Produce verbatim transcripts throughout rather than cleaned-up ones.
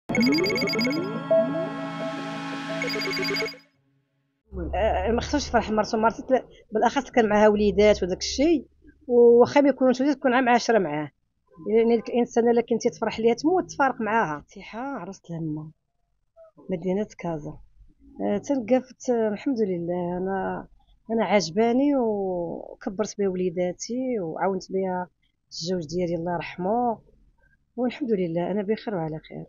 آه، ما خصوش يفرح مرتو مرتو بالاخص كان معاها وليدات وداك الشيء، وواخا ما يكونوش وليدات تكون عام عاشره معاه. يعني الانسانه الا كنتي تفرح ليها تموت تفارق معاها. تيحة عروس لما مدينه كازا. آه، تنقفت. آه، الحمد لله. انا انا عجباني وكبرت بها وليداتي وعاونت بها الزوج ديالي الله يرحمه، والحمد لله انا بخير وعلى خير.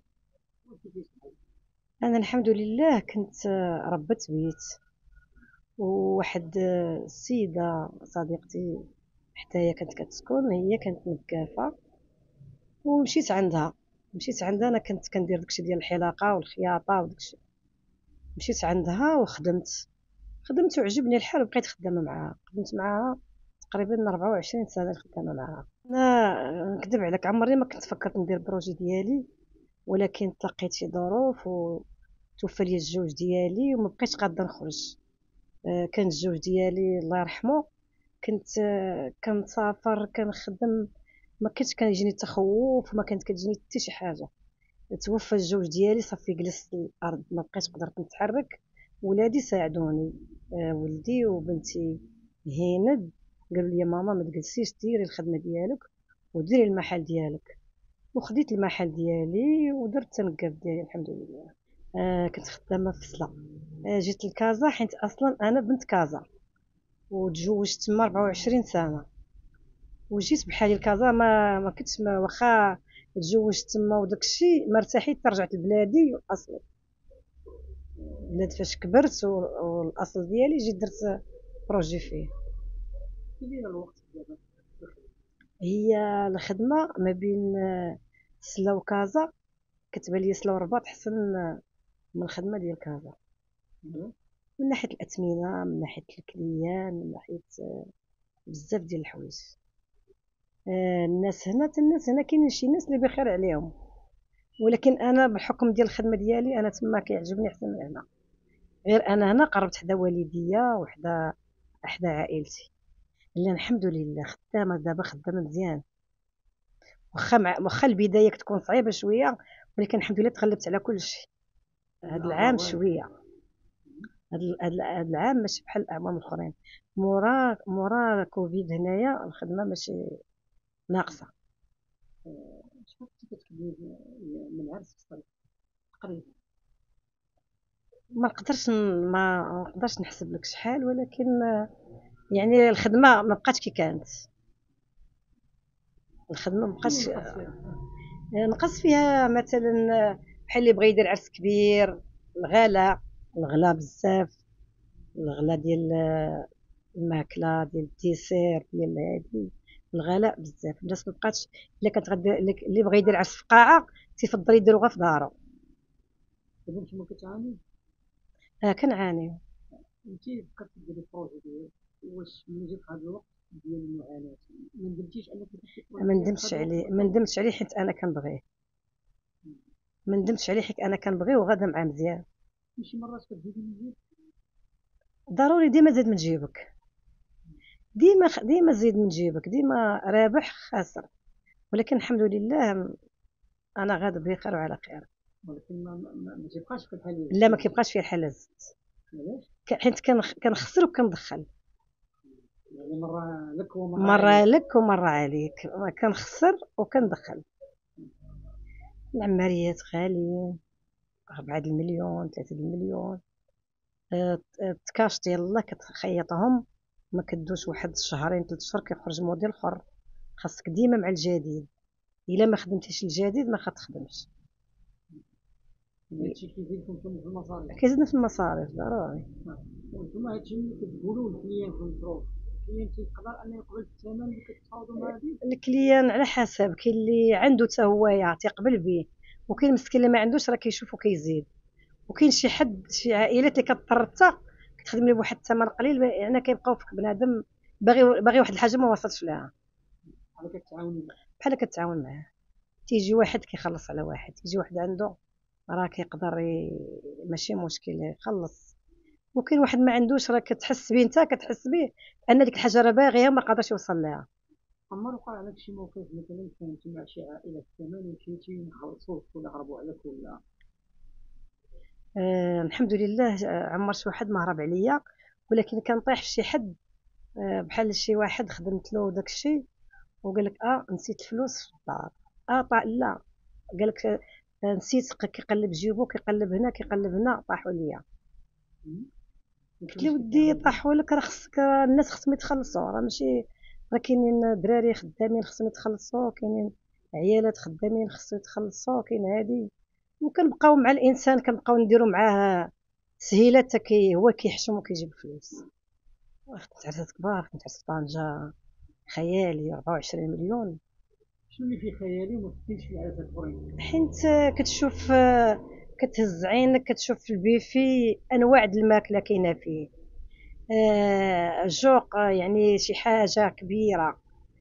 انا الحمد لله كنت آه، ربت بيت، وواحد آه، السيده صديقتي حتى هي كانت كتسكن، هي كانت نكافه، ومشيت عندها. مشيت عندها انا كنت كندير داكشي ديال الحلاقه والخياطه وداكشي. مشيت عندها وخدمت. خدمت وعجبني الحال وبقيت خدامه معاها. خدمت معاها تقريبا أربعة وعشرين سنه خدامه معاها. انا نكذب عليك عمري ما كنت فكرت ندير بروجي ديالي، ولكن تلقيت شي ظروف وتوفى لي الزوج ديالي وما بقيتش قادره نخرج. آه، كان الزوج ديالي الله يرحمه كنت آه، كنسافر كنخدم، ما كنتش كيجيني التخوف وما كانت كتجيني حتى شي حاجه. توفى الزوج ديالي صافي جلست الارض ما بقيتش قدرت نتحرك. ولادي ساعدوني. آه، ولدي وبنتي هند قالوا لي ماما ما تجلسيش ديري الخدمه ديالك وديري المحل ديالك. وخديت المحل ديالي ودرت التنقاب ديالي الحمد لله. آه كنت خدامه في فسلا. آه جيت لكازا حيت اصلا انا بنت كازا، وتزوجت تما أربعة وعشرين سنه، وجيت بحالي لكازا. ما ما كنتش ما واخا تزوجت تما وداك الشيء ما ارتحيت رجعت لبلادي اصلا. بلاد فاش كبرت والاصل ديالي جيت درت بروجي فيه. هي الخدمه ما بين آه، سلا وكازا كتبان لي سلا ورباط حسن من الخدمه ديال كازا، من ناحيه الاثمنه، من ناحيه الكليان، من ناحيه آه، بزاف ديال الحوايج. آه، الناس هنا حتى الناس هنا كاينين شي ناس اللي بخير عليهم، ولكن انا بحكم ديال الخدمه ديالي انا تما كيعجبني احسن من هنا. غير انا هنا قربت حدا والديا وحدا حدا عائلتي. لا الحمد لله خدامه دابا خدامه مزيان. واخا مع واخا البدايه كتكون صعيبه شويه، ولكن الحمد لله تغلبت على كل شيء. هذا العام شويه. هذا العام ماشي بحال الاعوام الاخرين. مورا مورا كوفيد هنايا الخدمه ماشي ناقصه. شحال كنتي كتخدمي من عرس في الطريق تقريبا؟ ما نقدرش ما نقدرش نحسب لك شحال، ولكن يعني الخدمه ما بقاتش كي كانت. الخدمه ما بقاتش. نقص فيها مثلا بحال اللي بغى يدير عرس كبير، الغلاء الغلا بزاف. الغلا ديال الماكله ديال الديسير ديال هادي، الغلاء بزاف. الناس ما بقاتش. الا كانت غدير اللي بغى يدير عرس في قاعه تيفضل يديرو غير في دارو. دابا نتوما كتعانيو؟ اه كنعانيو. انتي فكرتي ديري بروجي ديالك، واش ملي جا في هذا الوقت ديال المعاناه ما ندمتيش انك درتي بروجي؟ ما ندمتش عليه، ما ندمتش عليه حيت انا كنبغيه. ما ندمتش عليه حيت انا كنبغيه وغادا معاه مزيان. شي مرات كتزيدي من جيبك؟ ضروري ديما زيد من جيبك. ديما ديما زيد من جيبك، ديما رابح خاسر، ولكن الحمد لله انا غادا بخير وعلى خير. ولكن ما ما, ما تيبقاش في الحال. لا ما كيبقاش فيه الحال الزت. علاش؟ حيت كنخسر وكندخل. يعني مره لك ومره مره لك ومره عليك. كنخسر وكندخل. العماريات غاليين، أربعة المليون ثلاثة المليون. التكاش ديال الله كتخيطهم ما كدوش واحد شهرين ثلاث شهور كيخرج موديل اخر. خاصك ديما مع الجديد. الا ما خدمتيش الجديد ما خاتخدمش. هادشي كيزيدكم في المصاريف. كيزيدنا في المصاريف ضروري. وانتوما هادشي اللي كتقولوا للكليان في المشروع، الكليان تيقدر انه يقبل بالثمن اللي كتفاوضوا مع به؟ الكليان على حسب. كاين اللي عنده حتى هو تيقبل به، وكاين مسكين اللي ما عندوش راه كيشوف وكيزيد. وكاين شي حد شي عائلات اللي كضطر حتى كتخدم ليه بواحد الثمن قليل، يعني كيبقاو فيك بنادم باغي باغي واحد الحاجه ما وصلش لها. بحال كتعاوني بحال كتعاون معاه. تيجي واحد كيخلص على واحد، تيجي واحد عنده راه كيقدر ي... ماشي مشكل يخلص. وكاين واحد ما عندوش راه كتحس بيه، انت كتحس بيه ان ديك الحاجه راه باغيها ما قادرش يوصل لها. عمر وقع لك شي موقف مثلا كنت مع شي عائلة في الثمن ومشيتي نخلصوك ولا هربوا عليك ولا؟ آه الحمد لله، آه، عمر شي واحد ما هرب عليا، ولكن كنطيح في شي حد. آه بحال شي واحد خدمت له داك الشيء وقال لك اه نسيت الفلوس في الدار. اه طا لا، قال لك آه نسيت، ق- كيقلب جيبو، كيقلب هنا كيقلب هنا، طاحوا ليا. مم. قلت له وكيفاش ودي كتعامل؟ طاحوا لك، راه خصك، راه الناس خصهم يتخلصوا، راه ماشي، راه كاينين دراري خدامين خصهم يتخلصوا، كاينين عيالات خدامين خصهم يتخلصوا، كاين هادي، وكنبقاو مع الانسان كنبقاو نديرو معاه تسهيلات حتى كي هو كيحشم وكيجيب الفلوس. كنت عرسات كبار، كنت عرست طنجة خيالي أربعة وعشرين مليون. شنو اللي فيه خيالي وما تديرش في العادات الاخرين؟ حيت كتشوف، كتهز عينك كتشوف في البيفي انواع د الماكله كاينه فيه. آه، الجوق يعني شي حاجه كبيره.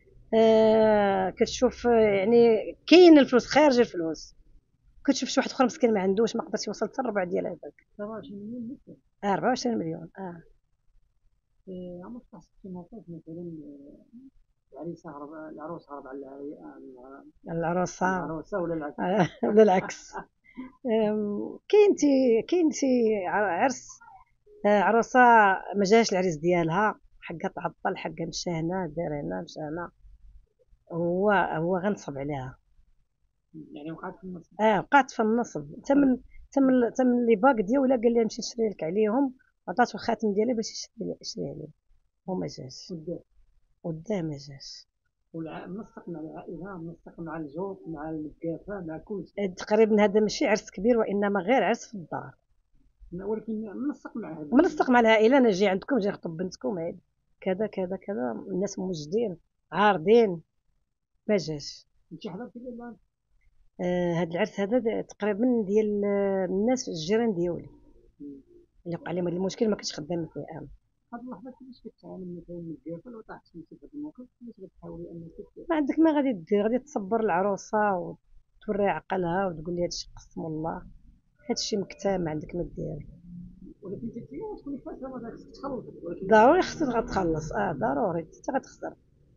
آه، كتشوف يعني كاين الفلوس خارج الفلوس. كتشوف شي واحد اخر مسكين ما عندوش، ما قدرش يوصل حتى الربع ديال هذاك. ترى شنو مليون مثلا. آه، أربعة وعشرين مليون. اه إيه، عمرك حسيت في موقف مثلا آه، العريس هرب، العروس هرب على العري- على العروسه. العروسة ولا العكس؟ آه، ولا العكس. آم، كاين تي كاين شي ع- عرس، آه، عروسه ما جاش العريس ديالها، حقا تعطل، حقا مشى هنا دار هنا مشى هنا، هو هو غنصب عليها. يعني وقعت في النص. اه بقات في النصب، تم تم تم اللي باق ديالها، قال لي نمشي نشري لك عليهم، عطاتو الخاتم ديالي باش يشري يشري عليه، وما جاش. قدام. ودا ما جاش. والع- منسق مع العائلة، منسق مع الزوج مع القافة مع كل شيء. آه، تقريبا هذا ماشي عرس كبير، وانما غير عرس في الدار. ولكن منسق مع هذا منسق مع العائله، انا جاي عندكم، جاي نخطب بنتكم، هادي كذا كذا كذا، الناس موجدين عارضين، ما جاش. انت حضرتي الان؟ آه هاد العرس هذا د- تقريبا ديال آه، الناس الجيران ديالي اللي وقع عليهم هاد المشكل، ما كنتش خدامه فيه انا. هاد اللحظة كيفاش كتعامل مثلا من القافة لو طاحت في هذا الموقف؟ كيفاش كتحاولي انك ما عندك ما غادي دير، غادي تصبر العروسه وتوري عقلها وتقول لها هادشي قسم الله، هادشي مكتام، ما عندك ما دير. ولكن انت تكوني فاهمة ما خصك تخلص ولكن ضروري خصك غتخلص، اه ضروري حتى غتخسر.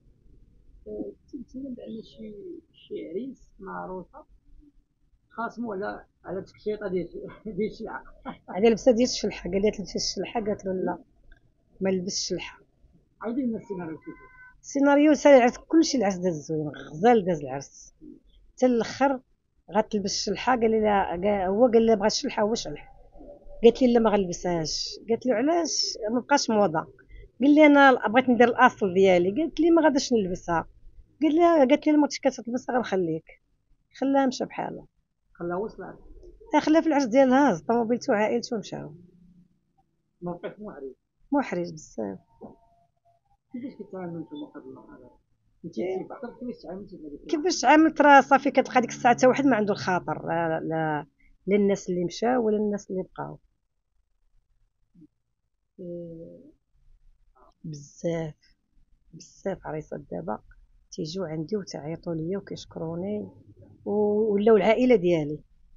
تمثيلا بان شي شي عريس مع عروسة خاصموا على على تكشيطة ديال ديال الشلعة. على لبسه ديال الشلحه، قال لها تلبسي الشلحه، قالت له لا ما نلبسش الشلحه. عاودي لنا السيناريو كيفاش. السيناريو سال العرس، كلشي العرس داز زوين، غزال داز العرس حتى الاخر. غتلبس الشلحه، قال لها قال- هو قال لها بغات الشلحه، هو شلح. قالت لي لا ما غنلبسهاش، قالت له علاش ما بقاش موضه. قال لي انا بغيت ندير الاصل ديالي، قالت لي ما غاداش نلبسها. قال لها قالت لي ما كنتش كتلبسها غنخليك. خلاها مشى بحالها. خلاها وصلت. خلاها في العرس ديالها، هز طوموبيلته وعائلته ومشاو. موقف محرج. محرج بزاف. كيفاش كتعاملوا نتوما في هاد اللحظة؟ انت كيف عرفتي كيفاش تعاملتي في هذيك اللحظة؟ كيفاش تعاملت، راه صافي كتبقى ديك الساعه حتى واحد ما عنده الخاطر، لا لا لا الناس اللي مشاو ولا الناس اللي بقاو. إيه، بزاف بزاف عريسات دابا تيجيو عندي وتعيطوا ليا وكيشكروني، ولاو العائله ديالي،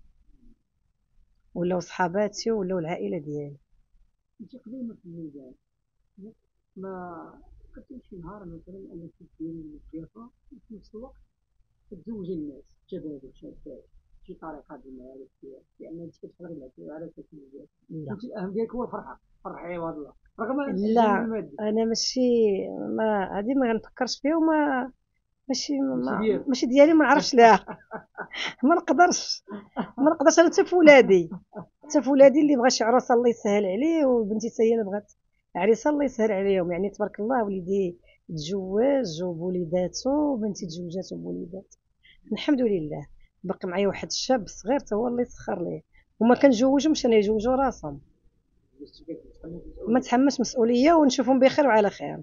ولاو صحاباتي، ولاو العائله ديالي. انت قديمة في الميدان، ما فكرتيش شي نهار مثلا انك ديري الضيافة وفي نفس الوقت تتزوجي الناس شباب وشابات بشي طريقة ديال المعارف ديالك، لأن أنت كتحضري العرس ديالك، لا أنت الأهم ديالك هو الفرحة، فرحي عباد الله رغم الجانب لا، المادي. انا ماشي، ما هذه ما غنفكرش فيها، وما ماشي ماشي ما ديالك. ماشي ديالي، ما نعرفش ليها. ما نقدرش، ما نقدرش انا حتى في ولادي، حتى في ولادي اللي بغى شي عروسه الله يسهل عليه، وبنتي حتى هي اللي بغات عريسه الله يسهل عليهم، يعني تبارك الله وليدي تزوج وبوليداتو، وبنتي تزوجات وبوليدات، الحمد لله. باقي معايا واحد الشاب صغير تا هو الله يسخر ليه، وما كنجوجهمش انا، يجوجوا راسهم. باش تبقى تتحمل ما المسؤولية. تحملش مسؤوليه، ونشوفهم بخير وعلى خير.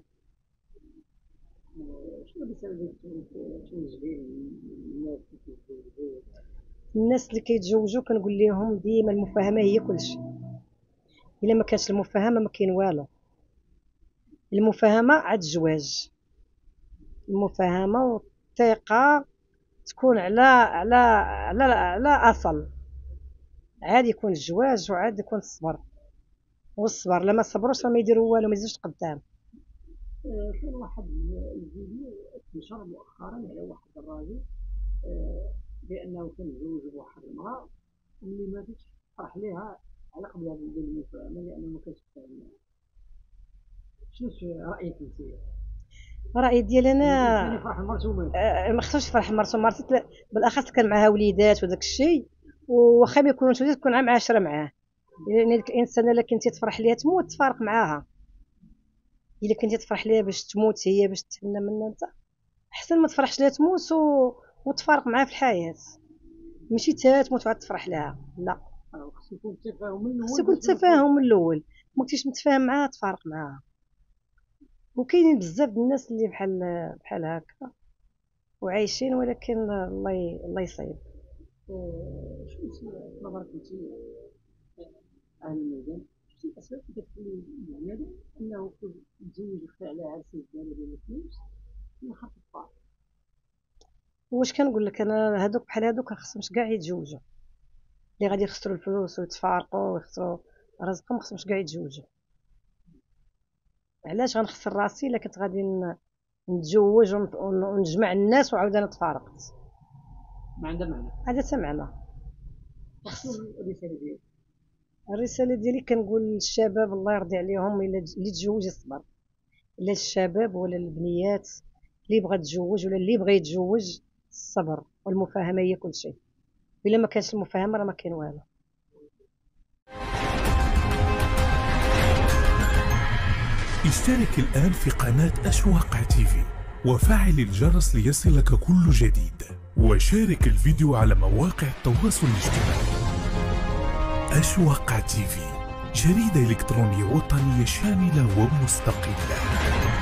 شنو الرسالة اللي توجهي للناس اللي كيتزوجوا؟ الناس اللي كيتزوجوا كنقول لهم ديما المفاهمه هي كلشي، الا ما كانش المفاهمه ما كاين والو. المفاهمه عاد الزواج، المفاهمه والثقه تكون على على على على اصل، عاد يكون الزواج، وعاد يكون الصبر، والصبر لما صبروش ما يديروا والو، ما يزيدوش قدام. آه، كان واحد الفيديو نشر مؤخرا على واحد الراجل آه بانه كان متزوج بواحد المراه واللي ماتت فرح ليها على قبل هذا المفاهمه لانه ما كانش فاهم. شنو رايك انت؟ الراي ديالي انا يعني فرح مرته ومات آه، ما خصوش فرح مرته مرتي بالاخص كان معها وليدات وداك الشيء، واخا ما يكونوش وليدات تكون عام عاشره معاه. يعني الانسان الا كنتي تفرح ليها تموت تفارق معاها، الا كنتي تفرح ليها باش تموت هي باش تهنى منها انت احسن ما تفرحش ليها تموت و... وتفارق معاها في الحياه، ماشي تا تموت وعاد تفرح لها. لا، خصو يكون التفاهم من الاول، خصو يكون التفاهم من الاول، ما كنتيش متفاهم معاها تفارق معاها. وكاينين بزاف د الناس اللي بحال بحال هكا وعايشين، ولكن الله ي... الله يصيب. شنو نظرك انت على الميدان؟ شتي الاسباب اللي كتخلي البنادم انه يتزوج ويخفى على عرسه ديالو ديال الفلوس ويخاف الطار؟ واش كنقول لك انا، هادوك بحال هادوك خصهمش كاع يتزوجوا، اللي غادي يخسروا الفلوس ويتفارقوا ويخسروا رزقهم خصهمش كاع يتزوجوا. علاش غنخسر راسي الا كنت غادي نتزوج ونجمع الناس وعاود انا تفارقت؟ ما عندها معنى، هذا تا معنى. الرساله ديالك؟ الرساله ديالي كنقول للشباب الله يرضي عليهم، الا اللي تزوج يصبر، لا الشباب ولا البنيات اللي بغى تزوج ولا اللي بغى يتزوج، الصبر والمفاهمه هي كل شيء. الا ما كانش المفاهمه راه ما كاين والو. اشترك الآن في قناة أشواق تيفي وفعل الجرس ليصلك كل جديد، وشارك الفيديو على مواقع التواصل الاجتماعي. أشواق تيفي، جريدة إلكترونية وطنية شاملة ومستقلة.